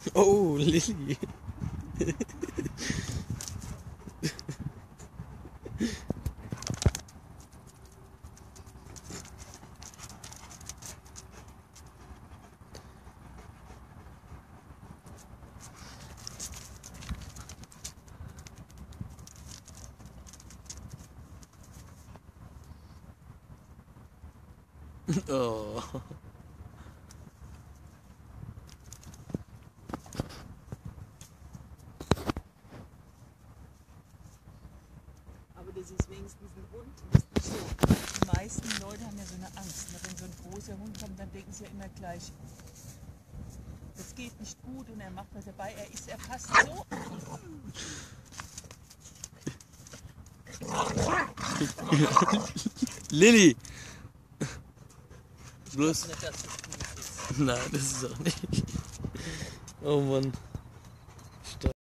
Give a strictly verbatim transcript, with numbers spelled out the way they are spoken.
Oh, Lilly. Oh. Aber das ist wenigstens ein Hund. Das ist so. Die meisten Leute haben ja so eine Angst. Wenn so ein großer Hund kommt, dann denken sie ja immer gleich, das geht nicht gut und er macht was dabei. Er ist, er passt so. Lilly! Ich Bloß. glaube nicht, dass das gut ist. Nein, das ist auch nicht. Oh Mann.